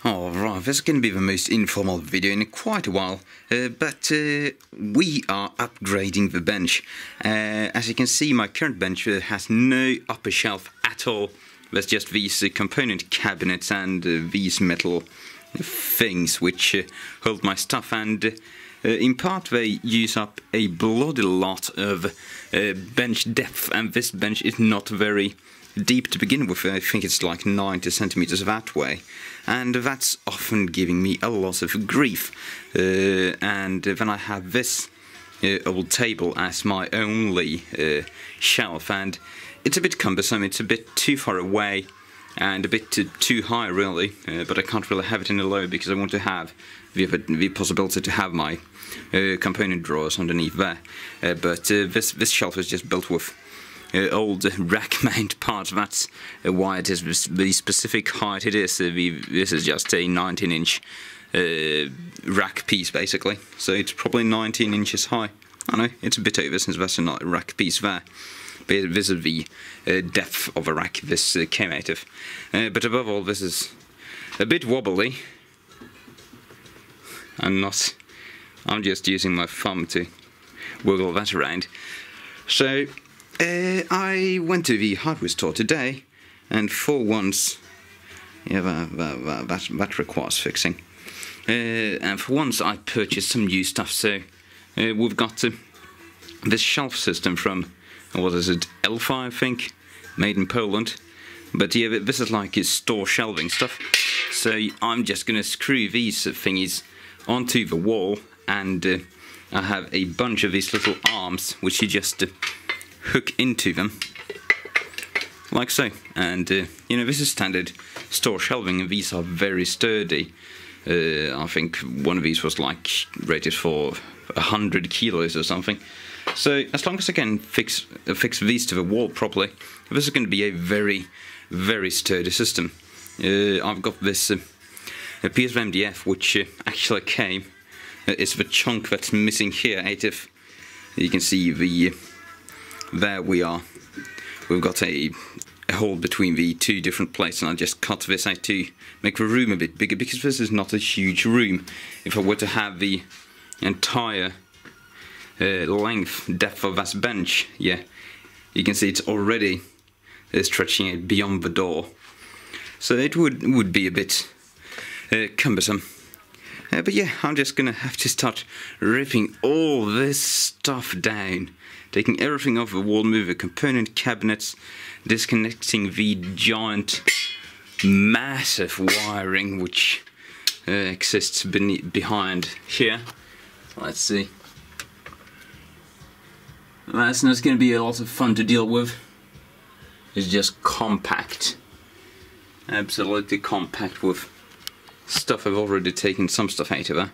Alright, this is going to be the most informal video in quite a while, but we are upgrading the bench. As you can see, my current bench has no upper shelf at all. There's just these component cabinets and these metal things which hold my stuff, and in part they use up a bloody lot of bench depth, and this bench is not very deep to begin with. I think it's like 90 centimeters that way, and that's often giving me a lot of grief. And then I have this old table as my only shelf, and it's a bit cumbersome. It's a bit too far away and a bit too high, really, but I can't really have it in a low because I want to have the possibility to have my component drawers underneath there. But this shelf is just built with old rack mount parts. That's why it is the specific height it is. This is just a 19-inch rack piece, basically, so it's probably 19 inches high. I know it's a bit over since that's a rack piece there, but this is the depth of a rack this came out of. But above all, this is a bit wobbly. I'm just using my thumb to wiggle that around. So I went to the hardware store today, and for once, yeah, that requires fixing. And for once, I purchased some new stuff. So we've got this shelf system from, what is it, Elfa, I think, made in Poland. But yeah, this is like his store shelving stuff. So I'm just gonna screw these thingies onto the wall, and I have a bunch of these little arms which you just hook into them, like so. And you know, this is standard store shelving, and these are very sturdy. I think one of these was like rated for 100 kilos or something. So as long as I can fix these to the wall properly, this is going to be a very, very sturdy system. I've got this a piece of MDF which actually came. It's the chunk that's missing here out of. You can see there we are. We've got a hole between the two different plates, and I just cut this out to make the room a bit bigger, because this is not a huge room. If I were to have the entire depth of this bench, yeah, you can see it's already stretching out beyond the door, so it would be a bit cumbersome. But yeah, I'm just gonna have to start ripping all this stuff down, taking everything off the wall, move the component cabinets, disconnecting the giant, massive wiring which exists behind here. Let's see. That's not going to be a lot of fun to deal with. It's just compact, absolutely compact, with stuff I've already taken some stuff out of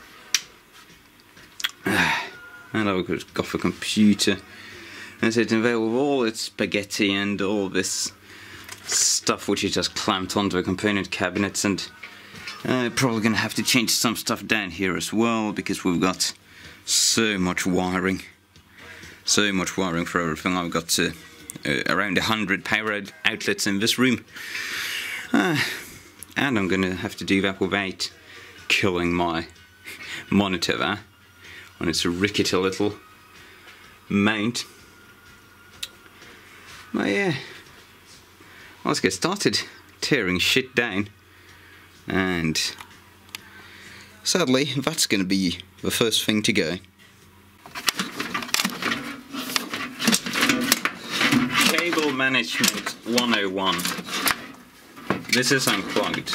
there. And I've got the computer, and sitting there with all its spaghetti and all this stuff which is just clamped onto the component cabinets. And probably going to have to change some stuff down here as well, because we've got so much wiring for everything. I've got around 100 power outlets in this room, and I'm going to have to do that without killing my monitor there on its rickety little mount. But yeah, let's get started tearing shit down. And sadly, that's going to be the first thing to go. Cable management 101. This is unplugged.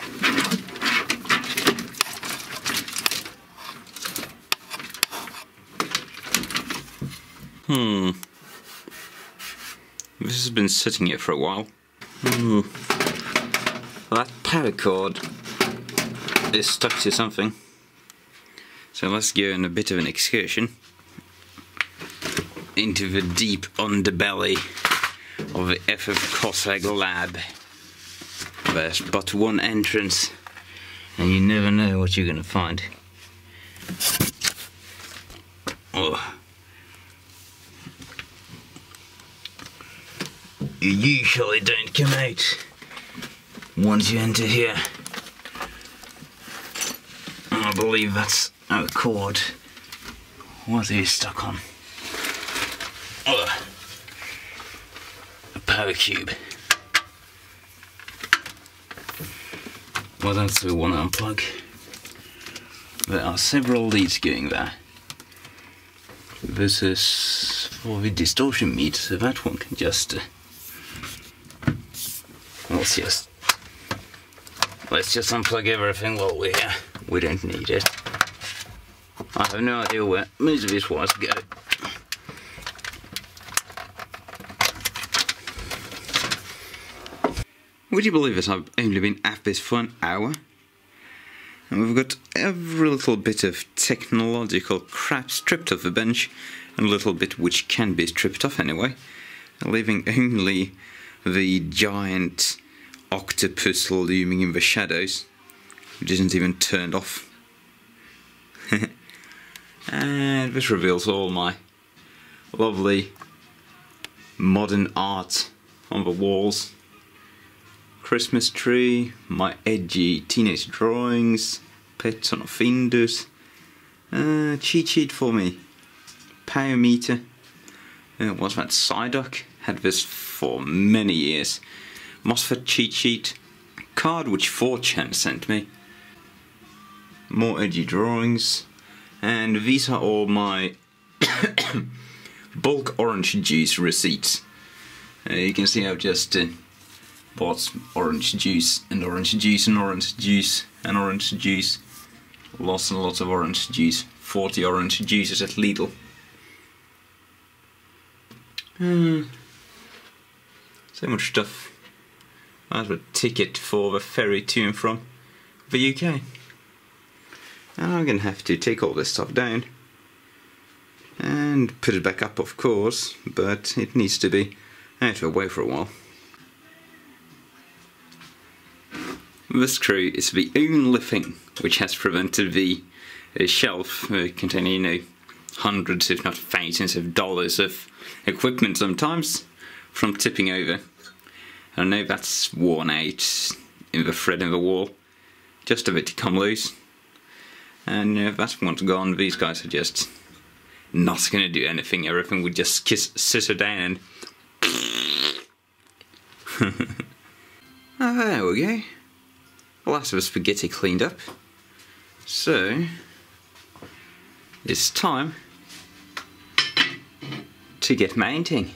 This has been sitting here for a while. That power cord is stuck to something, so let's go on a bit of an excursion into the deep underbelly of the FFcossag lab. There's but one entrance, and you never know what you're going to find. Oh. You usually don't come out once you enter here. I believe that's our cord. What are you stuck on? A power cube. Well, that's the one unplug. There are several leads going there. This is for the distortion meter, so that one can just... let's just unplug everything while we're here. We don't need it. I have no idea where most of these wires go. Would you believe it? I've only been at this for an hour? And we've got every little bit of technological crap stripped off the bench, and a little bit which can be stripped off anyway, leaving only the giant octopus looming in the shadows, which isn't even turned off. And this reveals all my lovely modern art on the walls. Christmas tree, my edgy teenage drawings, pets on offenders, cheat sheet for me, power meter, what's that, Psyduck, had this for many years, MOSFET cheat sheet, card which 4chan sent me, more edgy drawings, and these are all my bulk orange juice receipts. You can see I've just bought orange juice and orange juice and orange juice and orange juice. Lots and lots of orange juice. 40 orange juices at Lidl. So much stuff. I have a ticket for the ferry to and from the UK. And I'm gonna have to take all this stuff down and put it back up, of course, but it needs to be out of the way for a while. This screw is the only thing which has prevented the shelf containing, you know, hundreds if not thousands of dollars of equipment sometimes from tipping over. I know that's worn out in the thread in the wall, just a bit to come loose. And if that one's gone, these guys are just not going to do anything. Everything would just sit down and... Oh, there we go. The last of the spaghetti cleaned up. So, it's time to get mounting.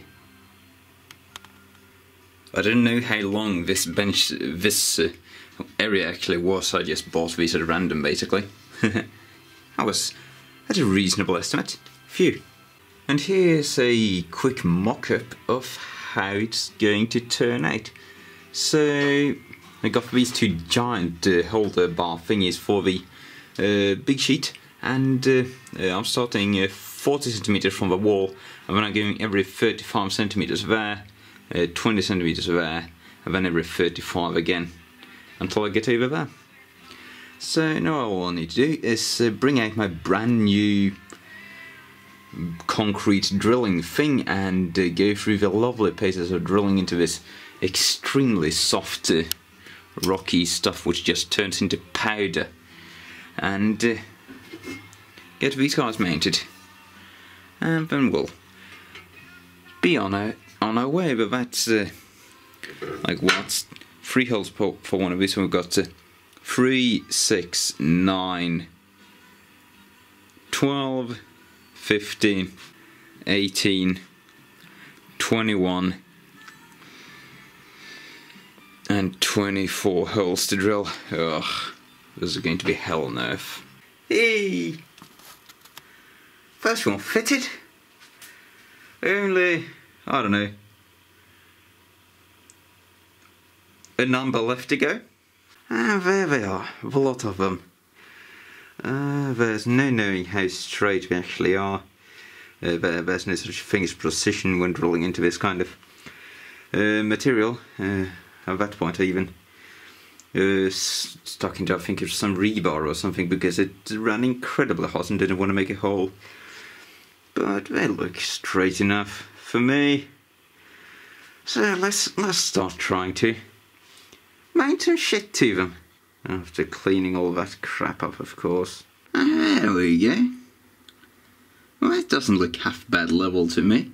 I didn't know how long this bench, this area actually was. I just bought these at random, basically. That's a reasonable estimate. Phew. And here's a quick mock-up of how it's going to turn out. So, I got these two giant holder bar thingies for the big sheet, and I'm starting 40 centimeters from the wall, and then I'm going every 35 centimeters there, 20 centimeters there, and then every 35 again, until I get over there. So now all I need to do is bring out my brand new concrete drilling thing and go through the lovely paces of drilling into this extremely soft rocky stuff which just turns into powder, and get these guys mounted, and then we'll be on our way. But that's like what's 3 holes for one of these, and we've got 3, 6, 9, 12, 15, 18, 21 and 24 holes to drill. Ugh, this is going to be hell on earth. Hey! First one fitted. Only, I don't know, a number left to go. And there they are, a lot of them. There's no knowing how straight we actually are. There's no such thing as precision when drilling into this kind of material. At that point I even stuck into, I think, it's some rebar or something, because it ran incredibly hot and didn't want to make a hole. But they look straight enough for me. So let's start trying to mount some shit to them. After cleaning all that crap up, of course. There we go. Well, that doesn't look half bad level to me.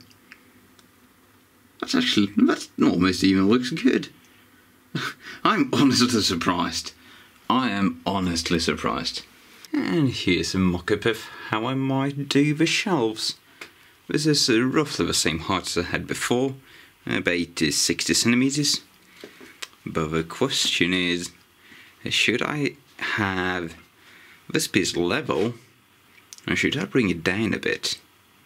That almost even looks good. I'm honestly surprised. I am honestly surprised. And here's a mock-up of how I might do the shelves. This is roughly the same height as I had before, about 60 centimeters. But the question is, should I have this piece level, or should I bring it down a bit?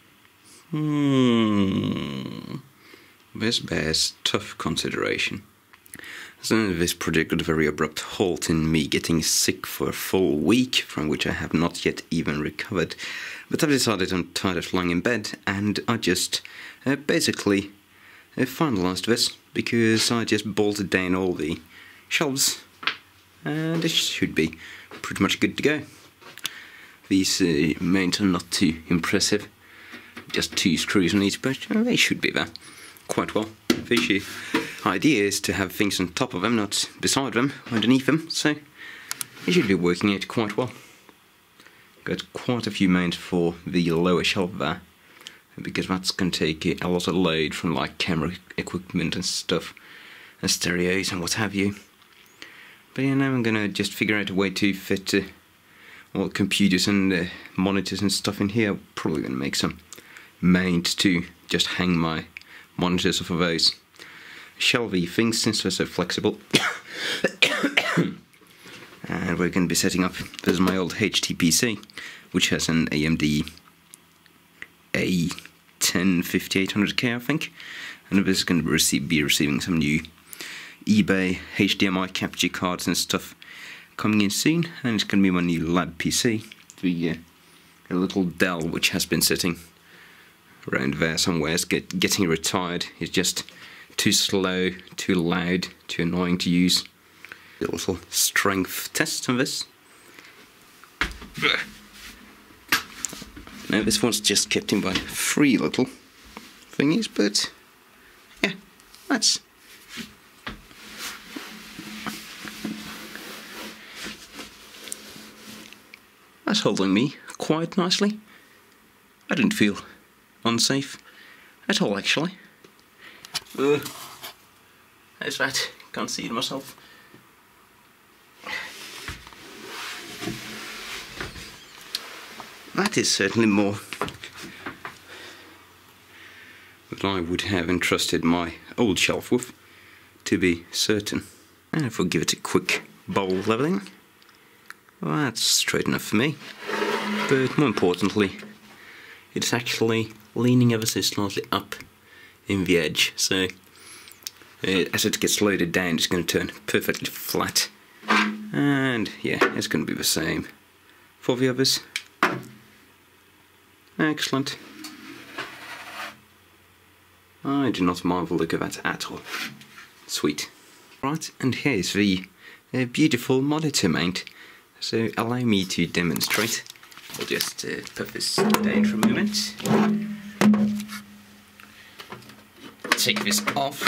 This bears tough consideration. So this project got a very abrupt halt in me getting sick for a full week, from which I have not yet even recovered. But I've decided I'm tired of lying in bed, and I just basically finalised this, because I just bolted down all the shelves, and it should be pretty much good to go. These mounts are not too impressive, just 2 screws on each, but they should be there quite well. The idea is to have things on top of them, not beside them, underneath them, so it should be working out quite well. Got quite a few mounts for the lower shelf there, because that's going to take a lot of load from like camera equipment and stuff, and stereos and what have you. But yeah, now I'm going to just figure out a way to fit all the computers and monitors and stuff in here. Probably going to make some mounts to just hang my monitors off of those shelvy things, since they're so flexible. And we're going to be setting up, this is my old HTPC, which has an AMD A10-5800K, I think, and this is going to be receiving some new eBay HDMI capture cards and stuff coming in soon, and it's going to be my new lab PC, the little Dell which has been sitting around there somewhere, getting retired. It's just too slow, too loud, too annoying to use. A little strength test on this. Now this one's just kept in by 3 little thingies, but yeah, that's holding me quite nicely. I didn't feel unsafe at all, actually. How's that? Can't see it myself. That is certainly more than I would have entrusted my old shelf with, to be certain. And if we give it a quick bowl levelling, well, that's straight enough for me. But more importantly, it's actually leaning ever so slightly up in the edge, so as it gets loaded down, it's going to turn perfectly flat. And yeah, it's going to be the same for the others. Excellent. I do not mind the look of that at all. Sweet. Right, and here's the beautiful monitor mount. So allow me to demonstrate. I'll just put this down for a moment. Take this off.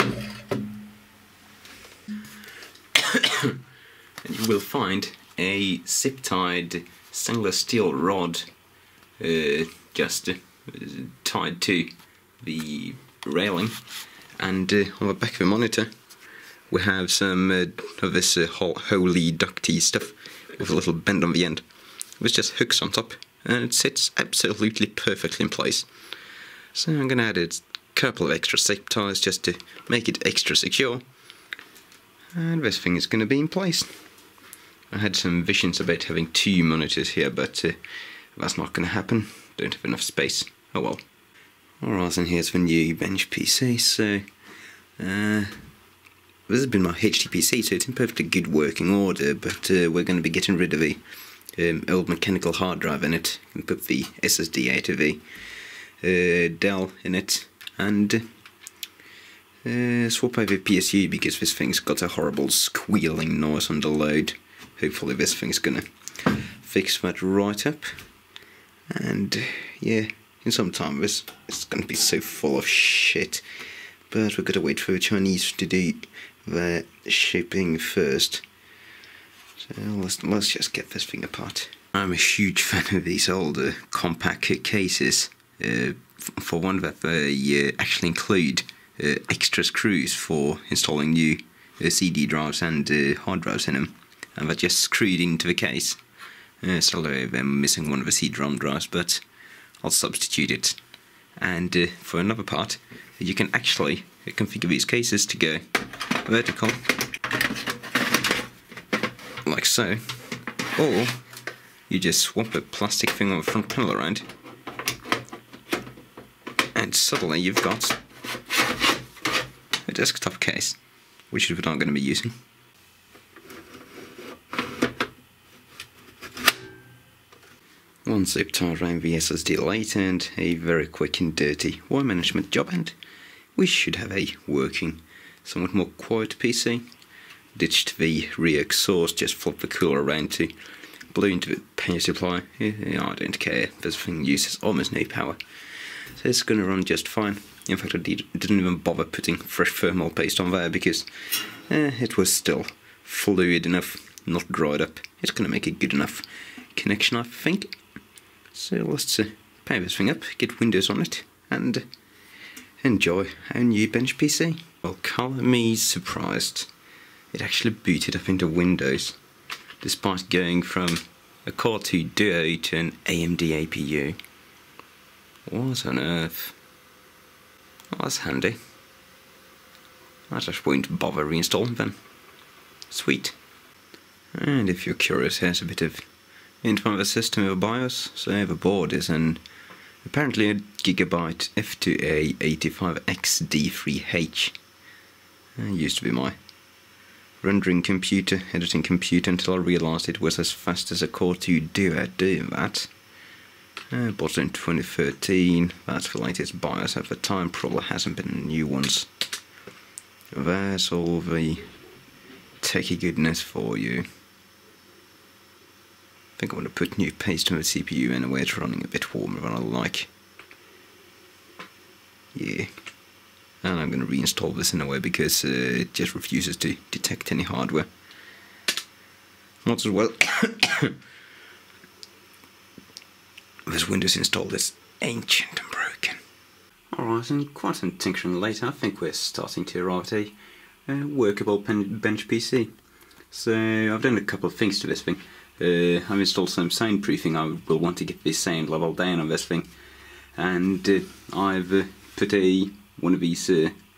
And you will find a zip-tied stainless steel rod just tied to the railing, and on the back of the monitor we have some of this holy ducty stuff with a little bend on the end. It just hooks on top, and it sits absolutely perfectly in place. So I'm going to add a couple of extra zip ties just to make it extra secure, and this thing is going to be in place. I had some visions about having 2 monitors here, but that's not going to happen. Don't have enough space. Oh well. Alright, and here's the new bench PC. So this has been my HTPC, so it's in perfectly good working order, but we're going to be getting rid of the old mechanical hard drive in it, and put the SSD out of the Dell in it, and swap over PSU, because this thing's got a horrible squealing noise under load. Hopefully this thing's going to fix that right up. And yeah, in some time it's going to be so full of shit, but we've got to wait for the Chinese to do their shipping first. So let's just get this thing apart. I'm a huge fan of these older compact cases. For one that they actually include extra screws for installing new CD drives and hard drives in them, and they're just screwed into the case. Sorry, I'm missing one of the CD-ROM drives, but I'll substitute it. And for another part, you can actually configure these cases to go vertical, like so, or you just swap the plastic thing on the front panel around, and suddenly you've got a desktop case, which is what I'm going to be using. One zip tie around the SSD light and a very quick and dirty wire management job, and we should have a working, somewhat more quiet PC. Ditched the rear exhaust, just flip the cooler around to blow into the power supply. I don't care, this thing uses almost no power, so it's going to run just fine. In fact, I didn't even bother putting fresh thermal paste on there because it was still fluid enough, not dried up. It's going to make a good enough connection, I think. So let's power this thing up, get Windows on it, and enjoy our new bench PC. Well, colour me surprised. It actually booted up into Windows, despite going from a Core 2 Duo to an AMD APU. What on earth? Well, that's handy. I just won't bother reinstalling then. Sweet. And if you're curious, here's a bit of info of the system of a BIOS. So the board is apparently a Gigabyte F2A85XD3H. Used to be my rendering computer, editing computer, until I realised it was as fast as a Core 2 Duo at doing that. Bought it in 2013, that's the latest BIOS at the time, probably hasn't been new ones. There's all the techie goodness for you. I think I want to put new paste on the CPU anyway, it's running a bit warmer than I like. Yeah. And I'm going to reinstall this anyway because it just refuses to detect any hardware. Not as well. This Windows installed is ancient and broken. Alright, and quite some tinkering later, I think we're starting to arrive at a workable bench PC. So I've done a couple of things to this thing. I've installed some soundproofing. I will want to get the sound level down on this thing. And I've put one of these,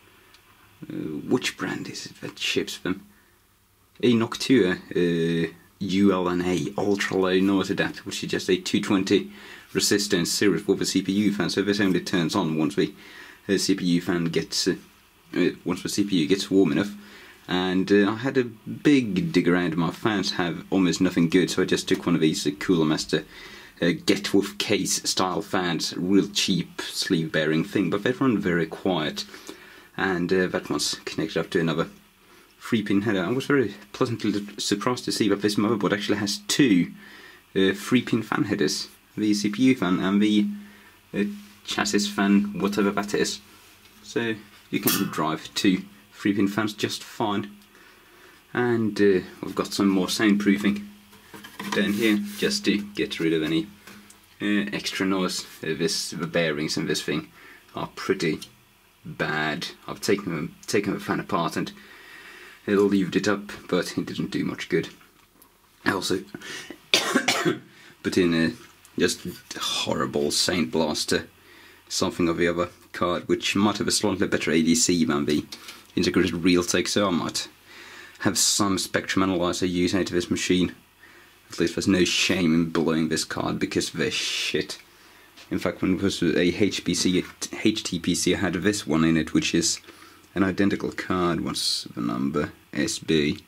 which brand is it that ships them? A Noctua ULNA ultra low noise adapter, which is just a 220 resistance series with a CPU fan, so this only turns on once the CPU fan gets once the CPU gets warm enough. And I had a big dig around, my fans have almost nothing good, so I just took one of these Cooler Master get with case style fans, real cheap sleeve bearing thing, but they run very quiet, and that one's connected up to another 3-pin header. I was very pleasantly surprised to see that this motherboard actually has two 3-pin fan headers, the CPU fan and the chassis fan, whatever that is. So you can drive two 3-pin fans just fine. And we've got some more soundproofing down here just to get rid of any extra noise. The bearings in this thing are pretty bad. I've taken the fan apart and leaved it up, but it didn't do much good. I also put in just a horrible Saint Blaster, something of the other card, which might have a slightly better ADC than the integrated Realtek, so I might have some spectrum analyzer used out of this machine. At least there's no shame in blowing this card because they're shit. In fact, when it was a HTPC, I had this one in it, which is an identical card. What's the number? SB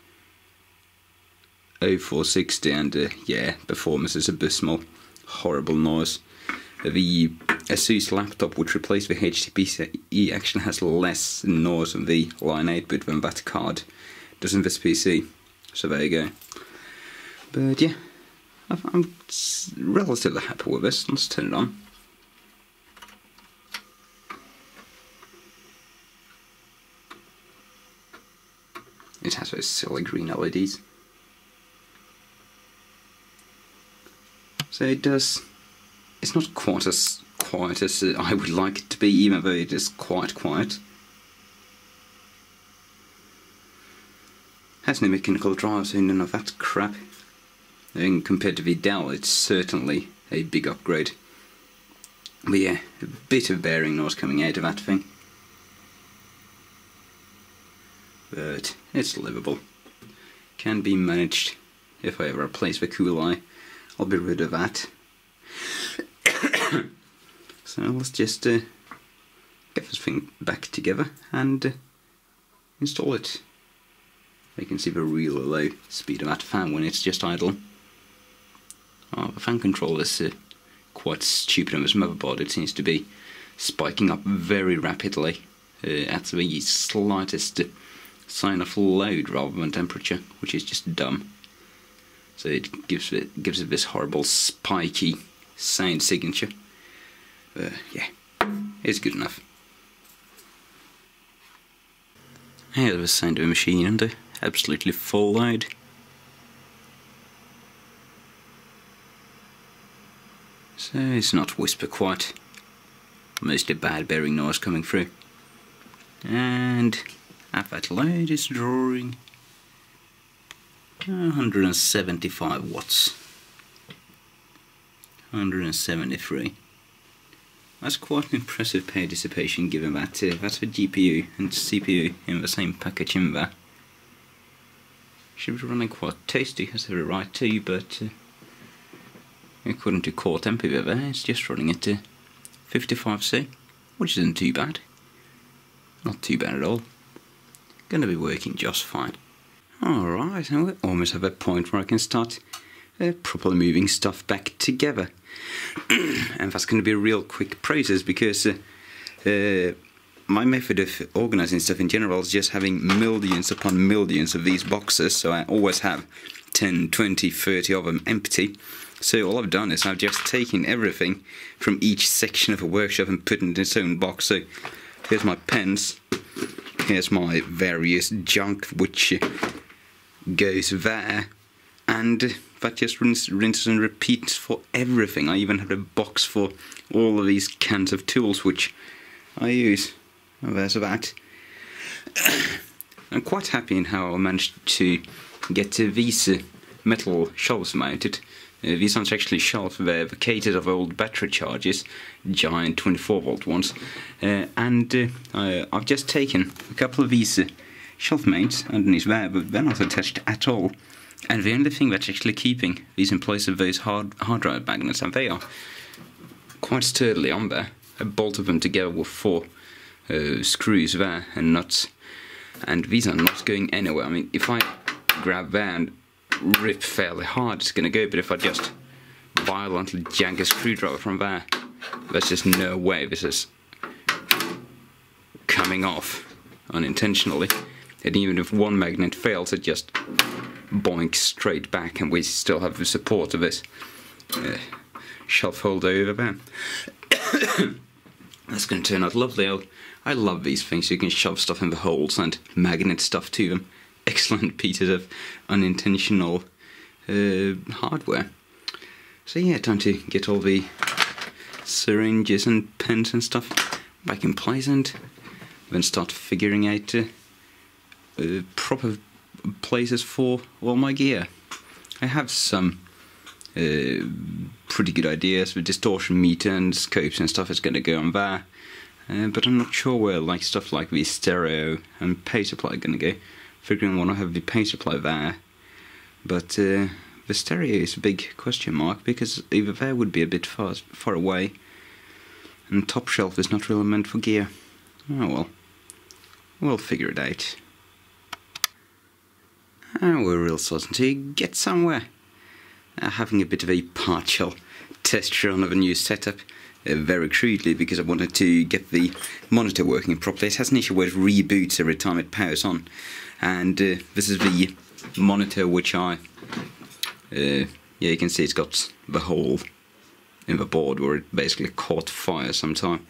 0460, and yeah, performance is abysmal. Horrible noise. The Asus laptop, which replaced the HTPC, actually has less noise on the line 8-bit than that card does in this PC. So there you go. But yeah, I'm relatively happy with this. Let's turn it on. It has those silly green LEDs. So it's not quite as quiet as I would like it to be, even though it is quite quiet. Has no mechanical drive, so none of that crap. And compared to the Dell, it's certainly a big upgrade. But yeah, a bit of bearing noise coming out of that thing. But it's livable. Can be managed. If I ever replace the cool eye, I'll be rid of that. So let's just get this thing back together and install it. You can see the real low speed of that fan when it's just idle. Oh, the fan control is quite stupid on this motherboard. It seems to be spiking up very rapidly at the slightest sign of load rather than temperature, which is just dumb. So it gives it this horrible spiky sound signature. Yeah, it's good enough. Here's the sound of a machine under absolutely full load. So it's not whisper quiet, mostly bad bearing noise coming through. And at that load is drawing 175 watts. 173. That's quite an impressive power dissipation given that that's the GPU and CPU in the same package in there. Should be running quite tasty, has every right to, but according to core temperature there, it's just running at 55C, which isn't too bad. Not too bad at all. Gonna be working just fine. Alright, and we're almost at that point where I can start properly moving stuff back together. And that's going to be a real quick process because my method of organising stuff in general is just having millions upon millions of these boxes, so I always have 10, 20, 30 of them empty. So all I've done is I've just taken everything from each section of a workshop and put it in its own box. So here's my pens, here's my various junk which goes there, and that just rinses and repeats for everything. I even have a box for all of these cans of tools which I use. Oh, there's that. I'm quite happy in how I managed to get these metal shelves mounted. These aren't actually shelves, they're vacated of old battery charges, giant 24-volt ones. And I've just taken a couple of these shelf mounts underneath there, but they're not attached at all. And the only thing that's actually keeping these in place of those hard drive magnets, and they are quite sturdily on there. I bolted them together with 4 screws there and nuts, and these are not going anywhere. I mean, if I grab there and rip fairly hard, it's going to go, but if I just violently yank a screwdriver from there, there's just no way this is coming off unintentionally. And even if one magnet fails, it just boinks straight back, and we still have the support of this shelf holder over there. That's going to turn out lovely. I love these things. You can shove stuff in the holes and magnet stuff to them. Excellent pieces of unintentional hardware. So yeah, time to get all the syringes and pens and stuff back in place, and then start figuring out proper places for all my gear. I have some pretty good ideas. The distortion meter and scopes and stuff is going to go on there, but I'm not sure where like stuff like the stereo and power supply are going to go. Figuring want to have the power supply there, but the stereo is a big question mark because either there would be a bit far away, and top shelf is not really meant for gear. Oh well, we'll figure it out. And we're real starting to get somewhere. Having a bit of a partial test run of a new setup, very crudely, because I wanted to get the monitor working properly. It has an issue where it reboots every time it powers on, and this is the monitor which I, yeah, you can see it's got the hole in the board where it basically caught fire sometime,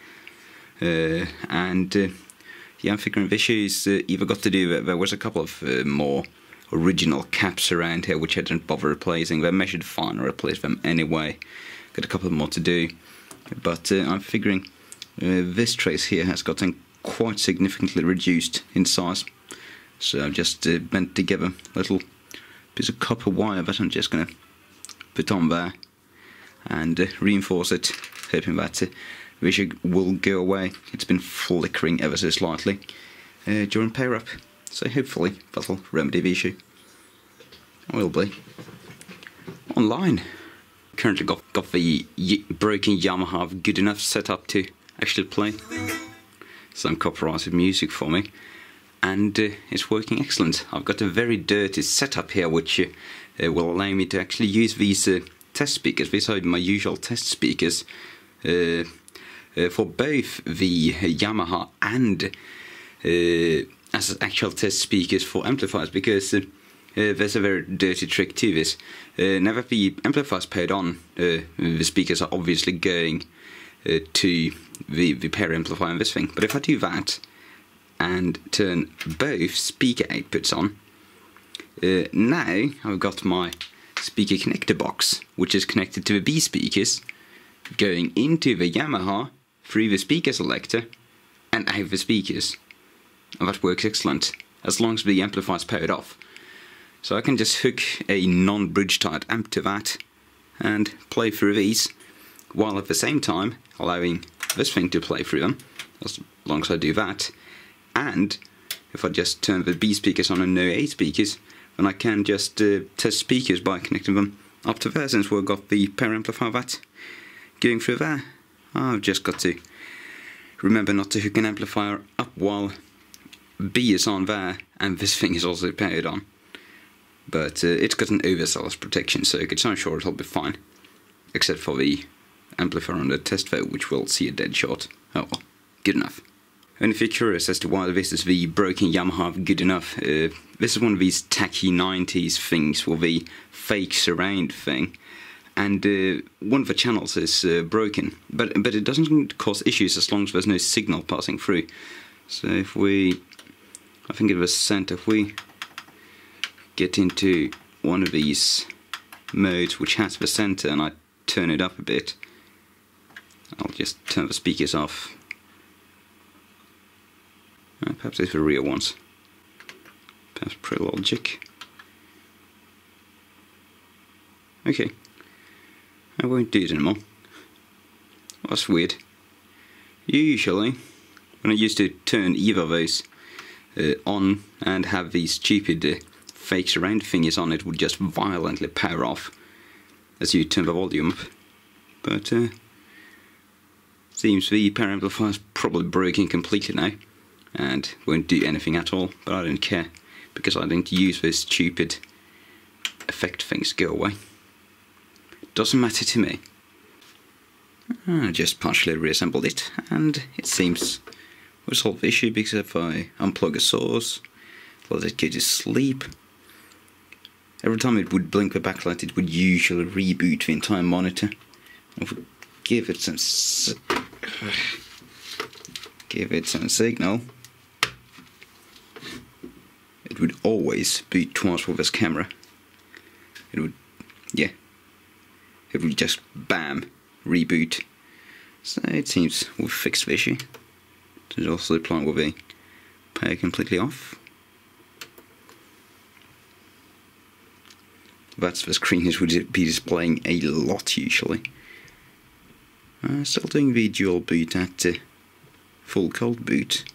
and yeah, I'm figuring the issues either got to do, there was a couple of more original caps around here, which I didn't bother replacing. They're measured fine, I replaced them anyway. Got a couple more to do, but I'm figuring this trace here has gotten quite significantly reduced in size. So I've just bent together a little piece of copper wire that I'm just going to put on there and reinforce it, hoping that the issue will go away. It's been flickering ever so slightly during power up, so hopefully that'll remedy the issue. Will be. Online. Currently got the broken Yamaha good enough set up to actually play some copyrighted music for me, and it's working excellent. I've got a very dirty setup here which will allow me to actually use these test speakers. These are my usual test speakers for both the Yamaha and as actual test speakers for amplifiers, because there's a very dirty trick to this. Now that the amplifier's powered on, the speakers are obviously going to the pair amplifier and this thing. But if I do that and turn both speaker outputs on, now I've got my speaker connector box, which is connected to the B speakers, going into the Yamaha through the speaker selector and out the speakers. And that works excellent, as long as the amplifier's powered off. So I can just hook a non-bridge tied amp to that and play through these, while at the same time allowing this thing to play through them, as long as I do that. And if I just turn the B speakers on and no A speakers, then I can just test speakers by connecting them up to there, since we've got the pair amplifier that going through there. I've just got to remember not to hook an amplifier up while B is on there and this thing is also powered on. But it's got an overzealous protection circuit, so I'm sure it'll be fine. Except for the amplifier on the test vote, which will see a dead short. Oh well, good enough. And if you're curious as to why this is the broken Yamaha good enough, this is one of these tacky 90s things with the fake surround thing. And one of the channels is broken, but it doesn't cause issues as long as there's no signal passing through. So if we, I think it was sent, if we get into one of these modes which has the center and I turn it up a bit, I'll just turn the speakers off. Perhaps it's the rear ones. Perhaps pre-logic. Okay. I won't do it anymore. That's weird. Usually, when I used to turn either of those on and have these stupid fake surround thingies on, it would just violently power off as you turn the volume up. But seems the power amplifier is probably broken completely now and won't do anything at all, but I don't care because I didn't use those stupid effect things. Go away. Doesn't matter to me. I just partially reassembled it and it seems we'll solve the issue, because if I unplug a source, let it go to sleep, every time it would blink the backlight it would usually reboot the entire monitor. I would give it some signal. It would always boot twice with this camera. It would, yeah, it would just bam, reboot. So it seems we've fixed the issue. There's also the plant will be power completely off. That's the screen it would be displaying a lot usually. Still doing the dual boot at full cold boot.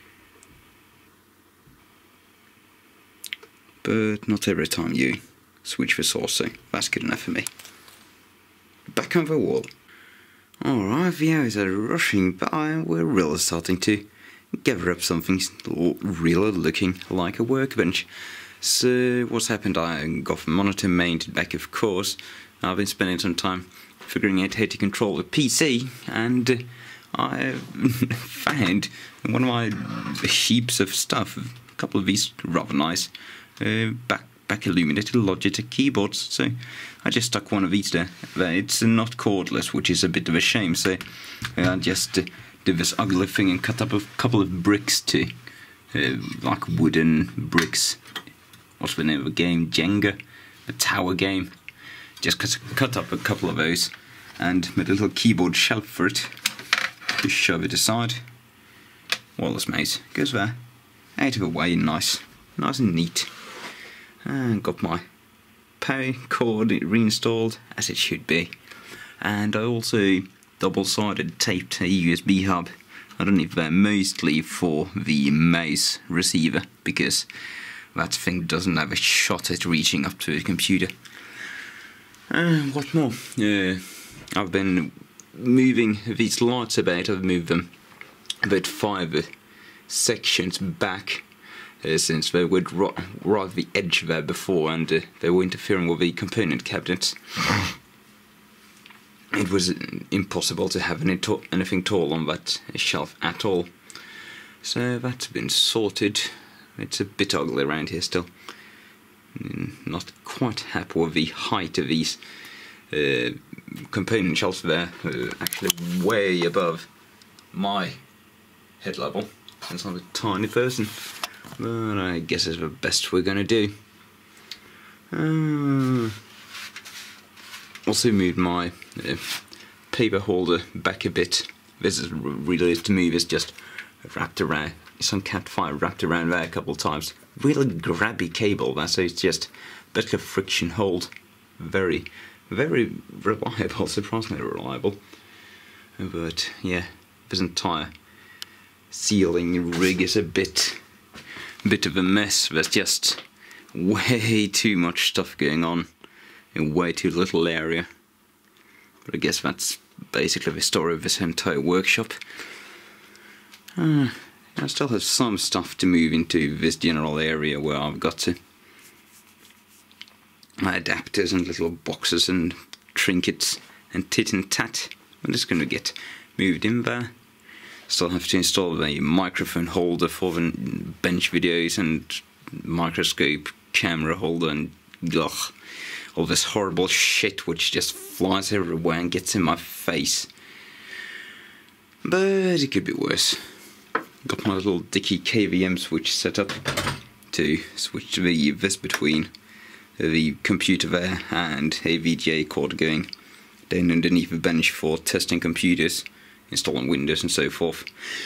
But not every time you switch the source, so that's good enough for me. Back on the wall. Alright, the hours are rushing by and we're really starting to gather up something really looking like a workbench. So what's happened, I got the monitor mounted back, of course. I've been spending some time figuring out how to control the PC, and I found in one of my heaps of stuff a couple of these rather nice back illuminated Logitech keyboards, so I just stuck one of these there. It's not cordless, which is a bit of a shame, so I just did this ugly thing and cut up a couple of bricks to like wooden bricks what's the name of the game? Jenga, a tower game. Just cut up a couple of those and made a little keyboard shelf for it. Just shove it aside. Wireless mouse goes there. Out of the way, nice and neat. And got my power cord reinstalled as it should be. And I also double-sided taped a USB hub. I don't know if they're mostly for the mouse receiver, because that thing doesn't have a shot at reaching up to a computer. What more? I've been moving these lights about. I've moved them about 5 sections back since they were right at the edge there before, and they were interfering with the component cabinets. It was impossible to have anything tall on that shelf at all. So that's been sorted. It's a bit ugly around here still. Not quite happy with the height of these component shelves there. Actually way above my head level, since I'm a tiny person. But I guess it's the best we're going to do. Also moved my paper holder back a bit. This is really to move. It's just wrapped around, some cat fire wrapped around there a couple of times. Really grabby cable there, so it's just better friction hold. Very, very reliable, surprisingly reliable. But yeah, this entire ceiling rig is a bit of a mess. There's just way too much stuff going on in way too little area. But I guess that's basically the story of this entire workshop. I still have some stuff to move into this general area where I've got to my adapters and little boxes and trinkets and tit and tat. I'm just going to get moved in there. Still have to install the microphone holder for the bench videos and microscope camera holder and ugh, all this horrible shit which just flies everywhere and gets in my face. But it could be worse. Got my little dicky KVM switch set up to switch this between the computer there and a VGA cord going down underneath the bench for testing computers, installing Windows and so forth.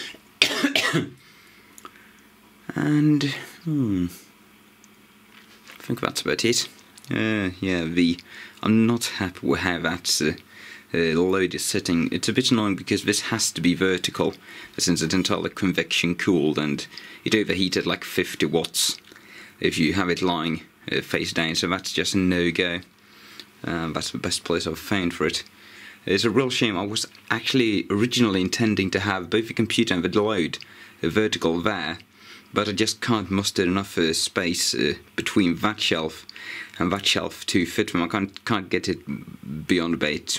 And I think that's about it. Yeah, I'm not happy with how that's load is setting. It's a bit annoying because this has to be vertical since it's entirely convection cooled, and it overheated like 50 watts if you have it lying face down, so that's just a no-go. That's the best place I've found for it. It's a real shame. I was actually originally intending to have both the computer and the load vertical there, but I just can't muster enough space between that shelf and that shelf to fit them. I can't get it beyond about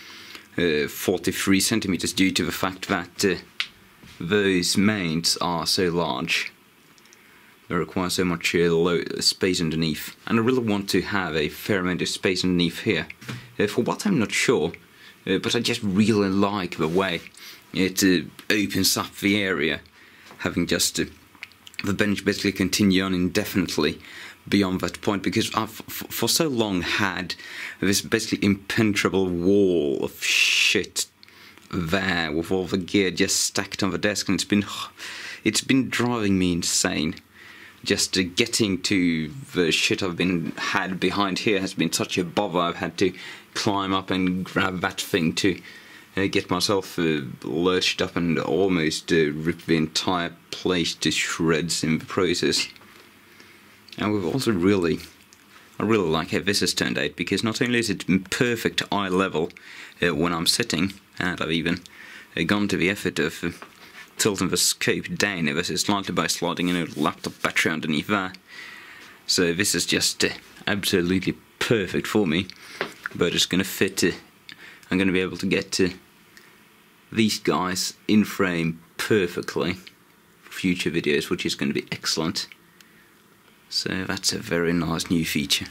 43 centimeters due to the fact that those mounts are so large. They require so much space underneath, and I really want to have a fair amount of space underneath here. For what, I'm not sure, but I just really like the way it opens up the area, having just the bench basically continue on indefinitely beyond that point, because I've for so long had this basically impenetrable wall of shit there with all the gear just stacked on the desk, and it's been driving me insane. Just getting to the shit I've had behind here has been such a bother. I've had to climb up and grab that thing to get myself lurched up and almost rip the entire place to shreds in the process. And we've also I really like how this has turned out, because not only is it perfect eye level when I'm sitting, and I've even gone to the effort of tilting the scope down ever so slightly by sliding in a laptop battery underneath there. So this is just absolutely perfect for me, but it's going to fit. I'm going to be able to get these guys in frame perfectly for future videos, which is going to be excellent. So that's a very nice new feature.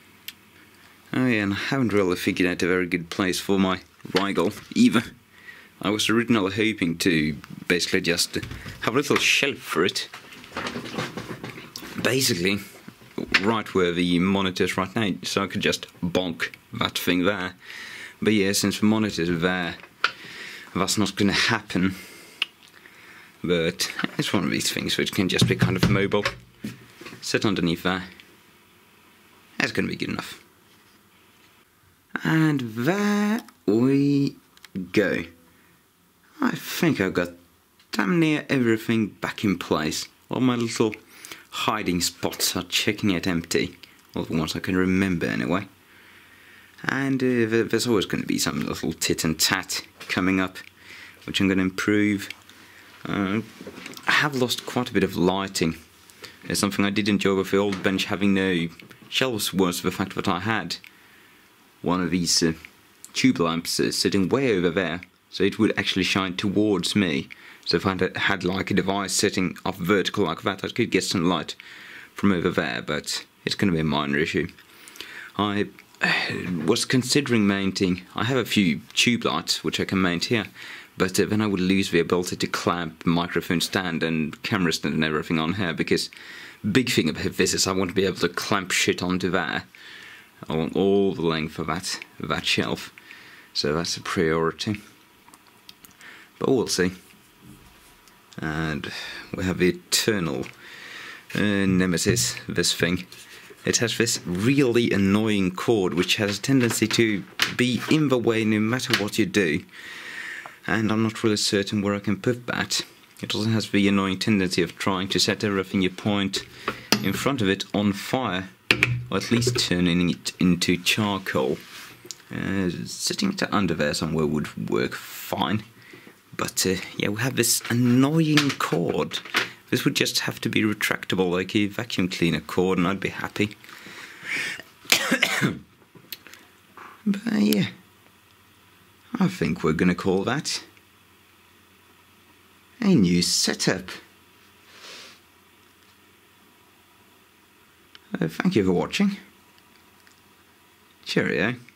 Oh yeah, and I haven't really figured out a very good place for my Rigel either. I was originally hoping to basically just have a little shelf for it. Basically, right where the monitor is right now, so I could just bonk that thing there. But yeah, since the monitor is there, that's not going to happen. But it's one of these things which can just be kind of mobile. Sit underneath there. That's going to be good enough. And there we go. I think I've got damn near everything back in place. All my little hiding spots are checking it empty. All the ones I can remember anyway. And there's always going to be some little tit and tat coming up, which I'm going to improve. I have lost quite a bit of lighting. It's something I did enjoy with the old bench having no shelves was the fact that I had one of these tube lamps sitting way over there, so it would actually shine towards me. So if I had like a device sitting up vertical like that, I could get some light from over there, but it's going to be a minor issue. I was considering mounting, I have a few tube lights which I can mount here, but then I would lose the ability to clamp microphone stand and camera stand and everything on here, because big thing about this is I want to be able to clamp shit onto there along all the length of that shelf, so that's a priority. But we'll see. And we have the eternal nemesis, this thing. It has this really annoying cord which has a tendency to be in the way no matter what you do, and I'm not really certain where I can put that. It also has the annoying tendency of trying to set everything you point in front of it on fire, or at least turning it into charcoal. Sitting it under there somewhere would work fine. But yeah, we have this annoying cord. This would just have to be retractable like a vacuum cleaner cord and I'd be happy. But yeah, I think we're going to call that a new setup. Thank you for watching. Cheerio.